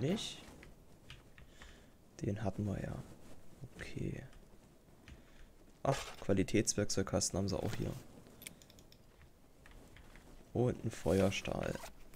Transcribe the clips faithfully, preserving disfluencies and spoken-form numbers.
nicht. Den hatten wir ja. Okay. Ach, Qualitätswerkzeugkasten haben sie auch hier. Und ein Feuerstahl.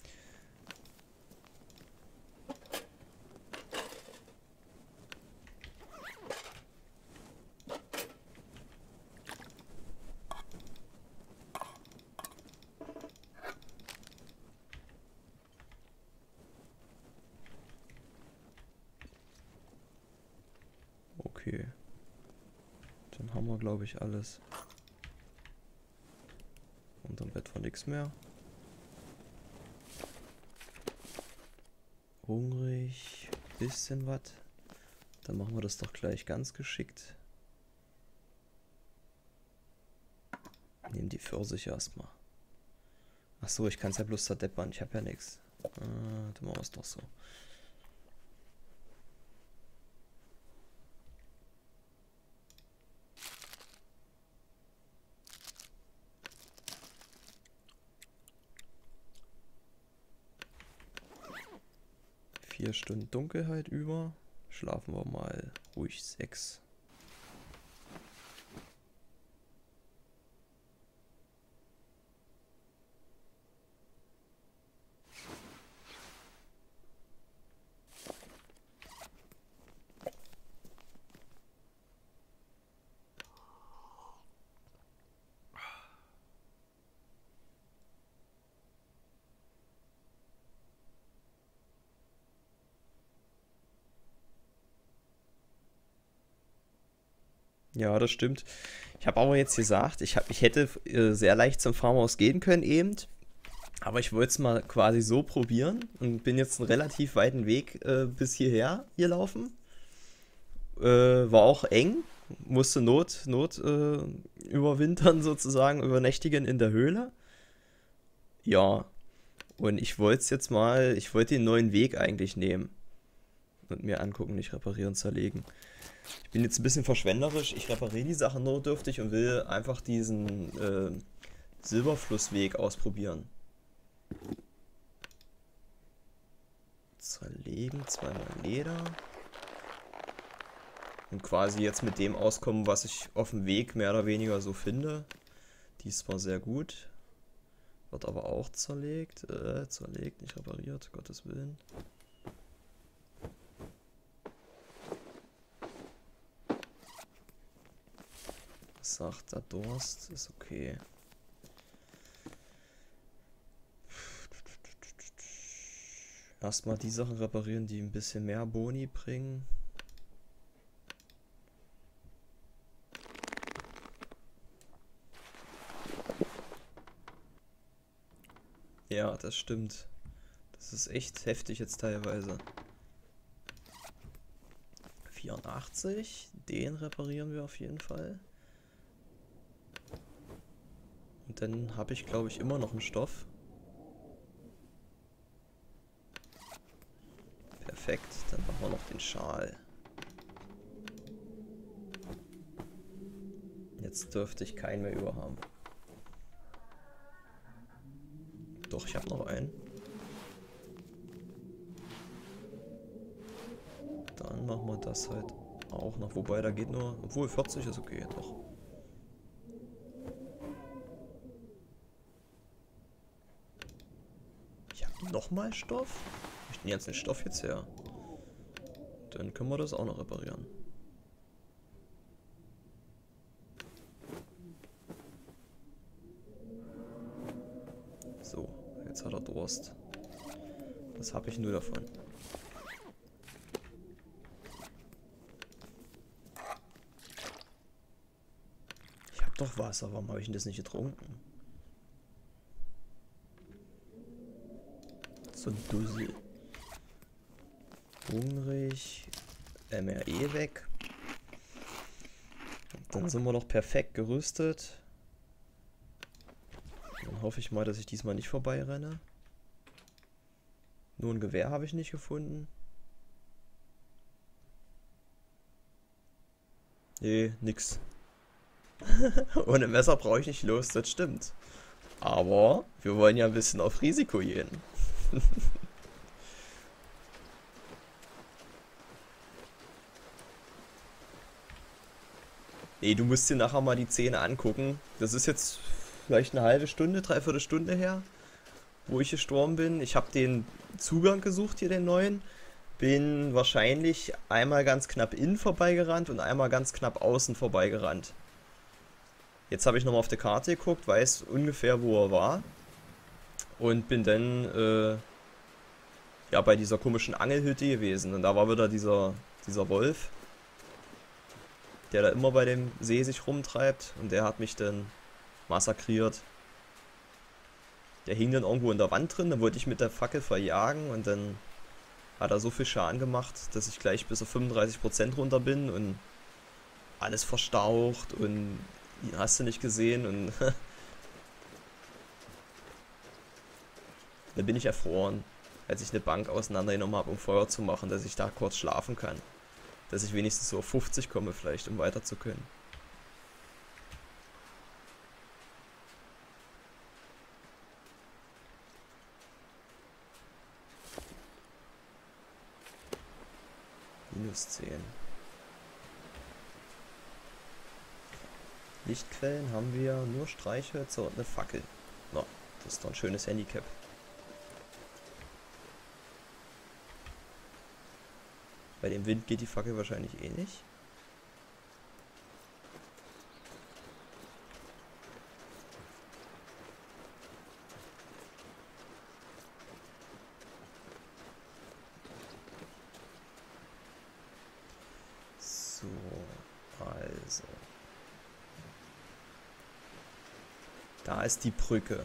Okay. Dann haben wir, glaube ich, alles. Unterm Bett war nichts mehr. Hungrig. Bisschen was. Dann machen wir das doch gleich ganz geschickt. Nehmen die Pfirsiche erstmal. Achso, ich kann es ja bloß zerdeppern. Ich habe ja nichts. Ah, dann machen wir es doch so. Vier Stunden Dunkelheit über. Schlafen wir mal ruhig sechs. Ja, das stimmt. Ich habe aber jetzt gesagt, ich, hab, ich hätte äh, sehr leicht zum Farmhaus gehen können eben. Aber ich wollte es mal quasi so probieren und bin jetzt einen relativ weiten Weg äh, bis hierher hier laufen. Äh, war auch eng, musste Not, Not äh, überwintern sozusagen, übernächtigen in der Höhle. Ja, und ich wollte es jetzt mal, ich wollte den neuen Weg eigentlich nehmen und mir angucken, nicht reparieren, zerlegen. Ich bin jetzt ein bisschen verschwenderisch, ich repariere die Sachen notdürftig und will einfach diesen äh, Silberflussweg ausprobieren. Zerlegen, zweimal Leder. Und quasi jetzt mit dem auskommen, was ich auf dem Weg mehr oder weniger so finde. Die ist zwar sehr gut, wird aber auch zerlegt. Äh, zerlegt, nicht repariert, Gottes Willen. Sagt der Durst, ist okay. Erstmal die Sachen reparieren, die ein bisschen mehr Boni bringen. Ja, das stimmt. Das ist echt heftig jetzt teilweise. vierundachtzig, den reparieren wir auf jeden Fall. Und dann habe ich, glaube ich, immer noch einen Stoff. Perfekt, dann machen wir noch den Schal. Jetzt dürfte ich keinen mehr über haben. Doch, ich habe noch einen. Dann machen wir das halt auch noch. Wobei, da geht nur... Obwohl, vierzig ist okay, doch. Ich habe nochmal Stoff? Ich nehme jetzt den Stoff jetzt her. Dann können wir das auch noch reparieren. So, jetzt hat er Durst. Das habe ich nur davon. Ich habe doch Wasser, warum habe ich denn das nicht getrunken? So ein Dussel. Hungrig. M R E weg. Dann sind wir noch perfekt gerüstet. Dann hoffe ich mal, dass ich diesmal nicht vorbeirenne. Nur ein Gewehr habe ich nicht gefunden. Nee, nix. Ohne Messer brauche ich nicht los, das stimmt. Aber wir wollen ja ein bisschen auf Risiko gehen. Nee, du musst dir nachher mal die Zähne angucken. Das ist jetzt vielleicht eine halbe Stunde, dreiviertel Stunde her, wo ich gestorben bin. Ich habe den Zugang gesucht, hier den neuen. Bin wahrscheinlich einmal ganz knapp innen vorbeigerannt und einmal ganz knapp außen vorbeigerannt. Jetzt habe ich nochmal auf der Karte geguckt, weiß ungefähr, wo er war. Und bin dann äh, ja, bei dieser komischen Angelhütte gewesen. Und da war wieder dieser, dieser Wolf, der da immer bei dem See sich rumtreibt. Und der hat mich dann massakriert. Der hing dann irgendwo in der Wand drin, dann wollte ich mit der Fackel verjagen und dann hat er so viel Schaden gemacht, dass ich gleich bis auf fünfunddreißig Prozent runter bin und alles verstaucht und ihn hast du nicht gesehen und dann bin ich erfroren, als ich eine Bank auseinandergenommen habe, um Feuer zu machen, dass ich da kurz schlafen kann. Dass ich wenigstens so auf fünfzig komme vielleicht, um weiter zu können. minus zehn. Lichtquellen haben wir nur Streichhölzer und eine Fackel. No, das ist doch ein schönes Handicap. Bei dem Wind geht die Fackel wahrscheinlich eh nicht. So, also. Da ist die Brücke.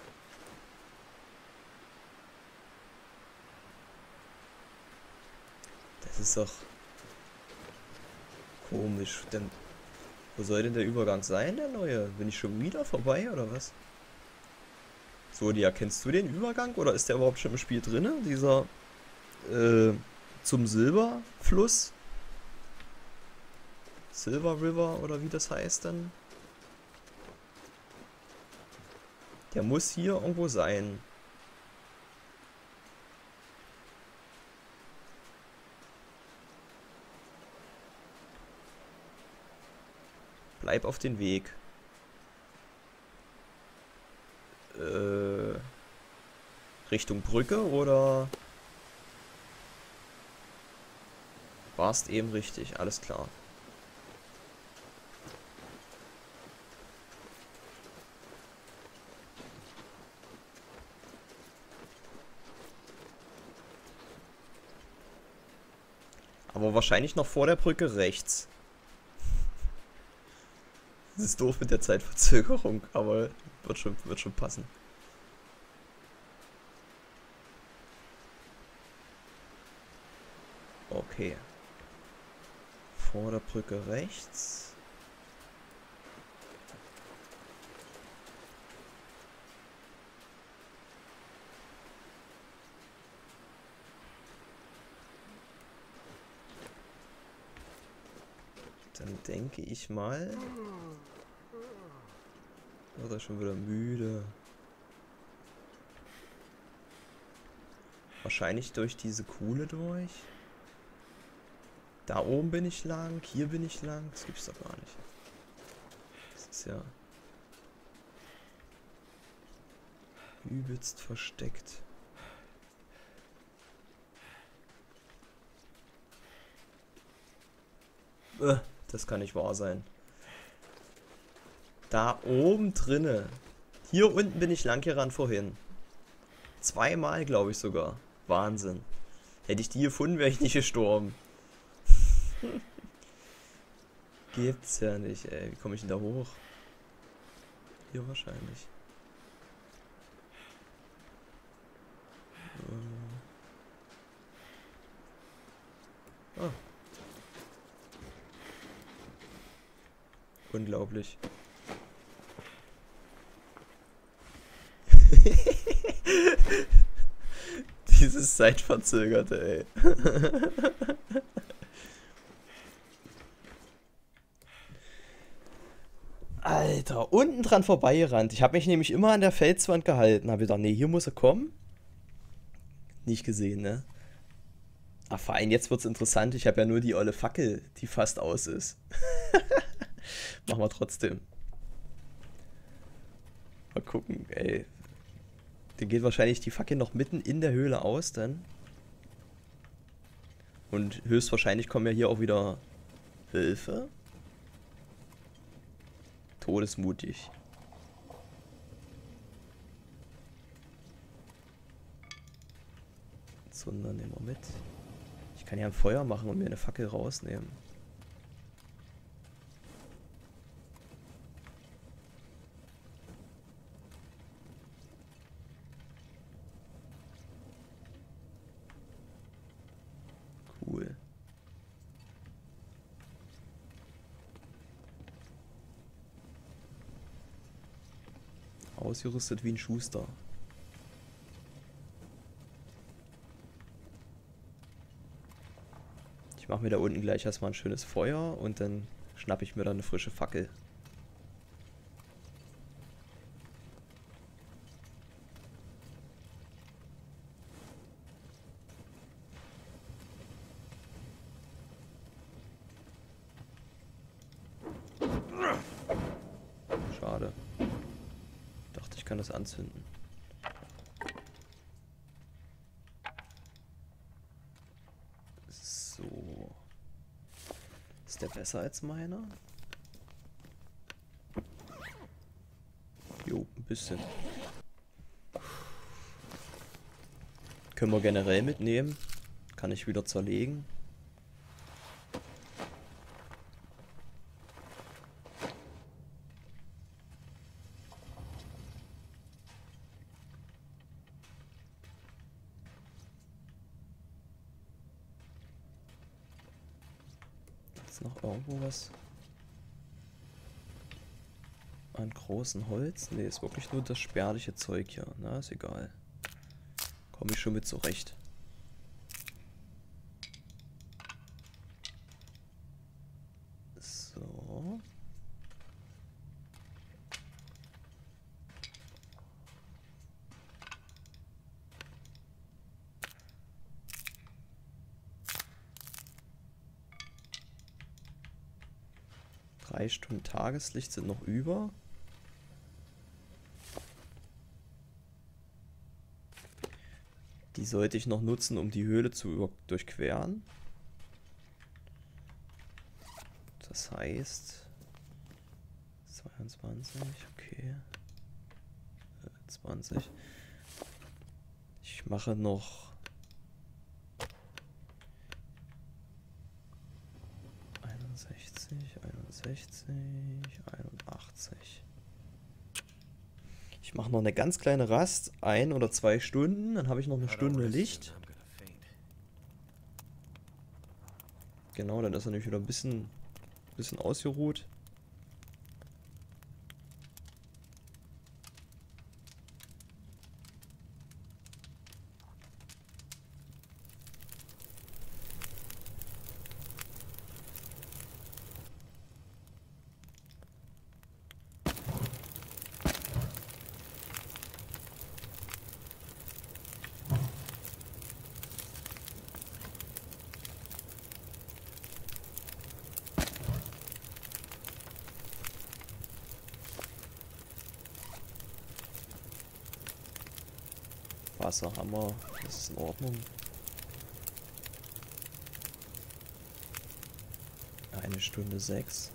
Das ist doch komisch. Denn wo soll denn der Übergang sein, der neue? Bin ich schon wieder vorbei oder was? So, Lia, kennst du den Übergang oder ist der überhaupt schon im Spiel drin? Dieser äh, zum Silberfluss? Silver River oder wie das heißt dann? Der muss hier irgendwo sein. Bleib auf den Weg. Äh, Richtung Brücke oder warst eben richtig? Alles klar. Aber wahrscheinlich noch vor der Brücke rechts. Das ist doof mit der Zeitverzögerung, aber wird schon, wird schon passen. Okay. Vor der Brücke rechts. Dann denke ich mal... Wird er schon wieder müde. Wahrscheinlich durch diese Kuhle durch. Da oben bin ich lang, hier bin ich lang. Das gibt's doch gar nicht. Das ist ja... übelst versteckt. Äh. Das kann nicht wahr sein. Da oben drinne. Hier unten bin ich lang gerannt vorhin. Zweimal, glaube ich sogar. Wahnsinn. Hätte ich die gefunden, wäre ich nicht gestorben. Gibt's ja nicht, ey. Wie komme ich denn da hoch? Hier wahrscheinlich. Ah. Unglaublich. Dieses Zeitverzögerte, ey. Alter, unten dran vorbeigerannt. Ich habe mich nämlich immer an der Felswand gehalten. Habe gedacht, nee, hier muss er kommen. Nicht gesehen, ne? Ach, vor allem jetzt wird's interessant. Ich habe ja nur die olle Fackel, die fast aus ist. Machen wir trotzdem. Mal gucken, ey. Der geht wahrscheinlich die Fackel noch mitten in der Höhle aus dann. Und höchstwahrscheinlich kommen ja hier auch wieder Hilfe. Todesmutig. Zunder nehmen wir mit. Ich kann ja ein Feuer machen und mir eine Fackel rausnehmen. Cool. Ausgerüstet wie ein Schuster. Ich mache mir da unten gleich erstmal ein schönes Feuer und dann schnappe ich mir dann eine frische Fackel. Schade. Dachte, ich kann das anzünden. So. Ist der besser als meiner? Jo, ein bisschen. Können wir generell mitnehmen. Kann ich wieder zerlegen. Ist noch irgendwo was an großem Holz? Ne, ist wirklich nur das spärliche Zeug hier. Na, ist egal. Komme ich schon mit zurecht. So. Drei Stunden Tageslicht sind noch über. Die sollte ich noch nutzen, um die Höhle zu durchqueren. Das heißt... zweiundzwanzig, okay. zwanzig. Ich mache noch... einundsechzig, einundsechzig, einundachtzig. Ich mache noch eine ganz kleine Rast, ein oder zwei Stunden, dann habe ich noch eine Stunde Licht. Genau, dann ist er nämlich wieder ein bisschen, bisschen ausgeruht. Wasser haben wir, das ist in Ordnung. Eine Stunde sechs.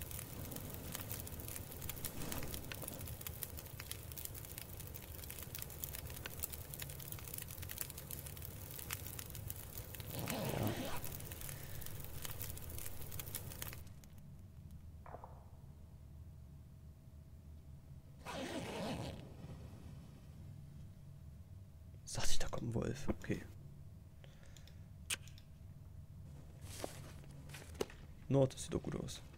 Ja. Sagte ich, da kommt ein Wolf. Okay. No, das sieht doch gut aus.